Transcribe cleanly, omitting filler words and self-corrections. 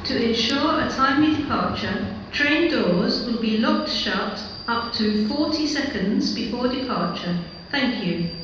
To ensure a timely departure, train doors will be locked shut up to 40 seconds before departure. Thank you.